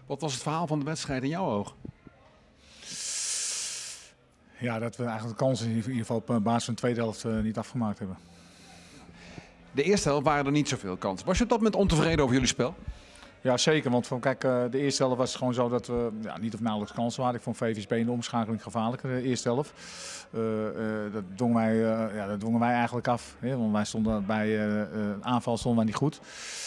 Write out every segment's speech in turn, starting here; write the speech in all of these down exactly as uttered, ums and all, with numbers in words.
Wat was het verhaal van de wedstrijd in jouw oog? Ja, dat we eigenlijk de kansen in ieder geval op basis van de tweede helft uh, niet afgemaakt hebben. De eerste helft waren er niet zoveel kansen. Was je op dat moment ontevreden over jullie spel? Ja, zeker. Want van, kijk, uh, de eerste helft was het gewoon zo dat we ja, niet of nauwelijks kansen hadden. Ik vond V V S B in de omschakeling gevaarlijker, de eerste helft. Uh, uh, dat, dwongen wij, uh, ja, dat dwongen wij eigenlijk af. Hè? Want wij stonden bij uh, uh, aanval stonden wij niet goed.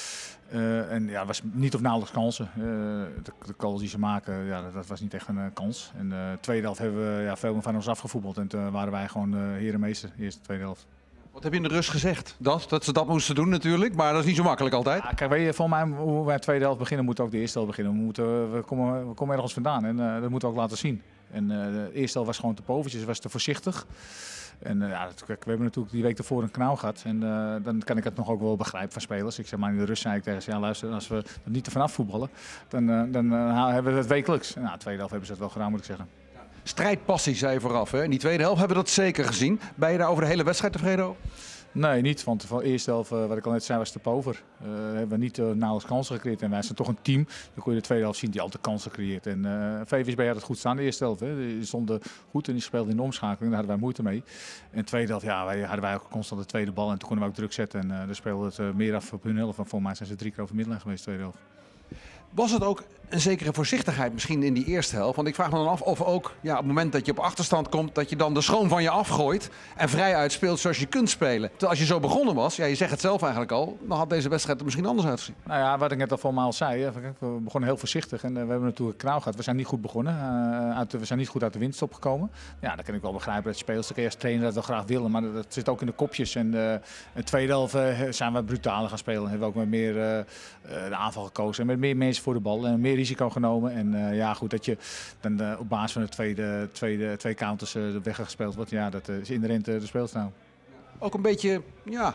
Uh, en ja, het was niet of nauwelijks kansen. Uh, de, de calls die ze maken, ja, dat, dat was niet echt een uh, kans. En de uh, tweede helft hebben we ja, veel van ons afgevoetbald. En toen waren wij gewoon uh, herenmeester, de eerste tweede helft. Wat heb je in de rust gezegd? Dat, dat ze dat moesten doen natuurlijk, maar dat is niet zo makkelijk altijd. Ja, kijk, weet je, volgens mij, hoe wij de tweede helft beginnen, moeten we ook de eerste helft beginnen. We, moeten, we, komen, we komen ergens vandaan en uh, dat moeten we ook laten zien. En uh, de eerste helft was gewoon te povertjes, was te voorzichtig. En uh, ja, kijk, we hebben natuurlijk die week ervoor een knauw gehad. En uh, dan kan ik het nog ook wel begrijpen van spelers. Ik zeg maar in de rust zei ik tegen ze, ja luister, als we er niet te vanaf voetballen, dan, uh, dan uh, hebben we het wekelijks. En nou, de tweede helft hebben ze het wel gedaan, moet ik zeggen. Strijdpassie zei je vooraf, hè? In die tweede helft hebben we dat zeker gezien. Ben je daar over de hele wedstrijd tevreden over? Nee, niet. Want van de eerste helft, uh, wat ik al net zei, was te pover. Uh, hebben we niet uh, nauwelijks kansen gecreëerd. En wij zijn toch een team. Dan kon je de tweede helft zien die altijd kansen creëert. En uh, V V S B had het goed staan de eerste helft. Hè. Die stonden goed en die speelden in de omschakeling. Daar hadden wij moeite mee. En de tweede helft, ja, wij, hadden wij ook constant de tweede bal. En toen konden we ook druk zetten. En uh, dan speelde het uh, meer af op hun helft. Voor mij zijn ze drie keer over middenlijn geweest, de tweede helft. Was het ook een zekere voorzichtigheid misschien in die eerste helft? Want ik vraag me dan af of ook ja, op het moment dat je op achterstand komt, dat je dan de schoon van je afgooit en vrij uitspeelt zoals je kunt spelen. Terwijl als je zo begonnen was, ja, je zegt het zelf eigenlijk al, dan had deze wedstrijd er misschien anders uitgezien. Nou ja, wat ik net al voor mij al zei, we begonnen heel voorzichtig en we hebben natuurlijk knauw gehad. We zijn niet goed begonnen, uh, uit de, we zijn niet goed uit de winststop gekomen. Ja, dan kan ik wel begrijpen dat spelers als trainer dat wel graag willen, maar dat zit ook in de kopjes. En uh, in de tweede helft uh, zijn we brutaler gaan spelen. Hebben we ook met meer uh, de aanval gekozen en met meer mensen voor de bal en meer risico genomen. En uh, ja, goed, dat je dan uh, op basis van de tweede, tweede, twee counters uh, weggespeeld wordt, ja, dat uh, is inherent uh, de speelstijl. Ook een beetje, ja,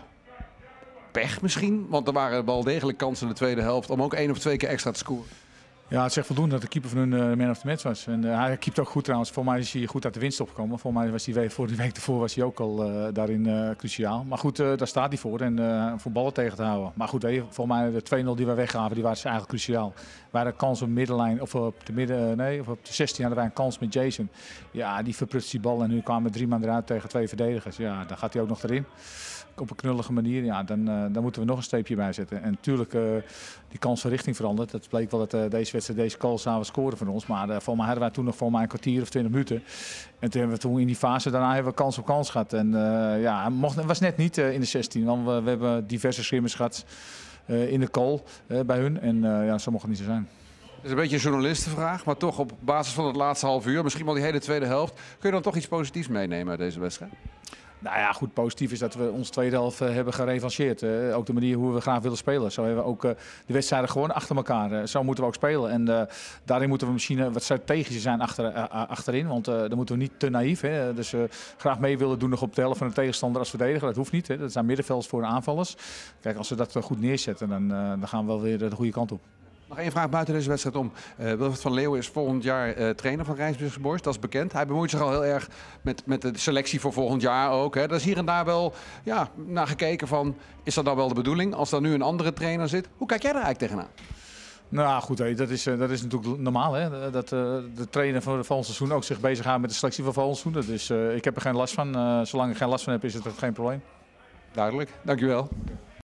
pech misschien, want er waren wel degelijk kansen in de tweede helft om ook één of twee keer extra te scoren. Ja, het zegt voldoende dat de keeper van hun uh, man of the match was. En uh, hij keept ook goed trouwens. Voor mij is hij goed uit de winst opgekomen. Voor mij was die week, voor die week ervoor was hij ook al uh, daarin uh, cruciaal. Maar goed, uh, daar staat hij voor. En uh, voor ballen tegen te houden. Maar goed, hey, voor mij de twee nul die wij weggaven, die waren eigenlijk cruciaal. We hadden kans op de middenlijn, of op de midden, nee, of op de zestien hadden wij een kans met Jason. Ja, die verprutst die bal en nu kwamen drie man eruit tegen twee verdedigers. Ja, dan gaat hij ook nog erin. Op een knullige manier, ja, dan, uh, dan moeten we nog een streepje bij zetten. En natuurlijk, uh, die kans van richting veranderd. Dat bleek wel dat uh, deze wedstrijd, deze call zouden scoren van ons. Maar uh, voor mij hadden wij toen nog voor mij een kwartier of twintig minuten. En toen hebben we toen in die fase, daarna hebben we kans op kans gehad. En uh, ja, het was net niet uh, in de zestien, want we, we hebben diverse schimmers gehad uh, in de call uh, bij hun. En uh, ja, zo mocht het niet zo zijn. Het is een beetje een journalistenvraag, maar toch op basis van het laatste half uur, misschien wel die hele tweede helft, kun je dan toch iets positiefs meenemen uit deze wedstrijd? Nou ja, goed, positief is dat we onze tweede helft uh, hebben gerevancheerd. Uh, ook de manier hoe we graag willen spelen. Zo hebben we ook uh, de wedstrijden gewoon achter elkaar. Uh, zo moeten we ook spelen. En uh, daarin moeten we misschien uh, wat strategischer zijn achter, uh, achterin. Want uh, dan moeten we niet te naïef. Hè. Dus uh, graag mee willen doen nog op de helft van de tegenstander als verdediger. Dat hoeft niet. Hè. Dat zijn middenvelders voor de aanvallers. Kijk, als we dat uh, goed neerzetten, dan, uh, dan gaan we wel weer de goede kant op. Nog één vraag buiten deze wedstrijd om. Uh, Wilfried van Leeuwen is volgend jaar uh, trainer van Rijnsburgse Boys, dat is bekend. Hij bemoeit zich al heel erg met, met de selectie voor volgend jaar ook. Hè. Daar is hier en daar wel ja, naar gekeken van, is dat nou wel de bedoeling als er nu een andere trainer zit? Hoe kijk jij daar eigenlijk tegenaan? Nou goed, dat is, dat is natuurlijk normaal. Hè? Dat uh, de trainer van het volgend seizoen ook zich bezighoudt met de selectie van volgend seizoen. Dus uh, ik heb er geen last van. Uh, zolang ik geen last van heb, is het geen probleem. Duidelijk, dankjewel.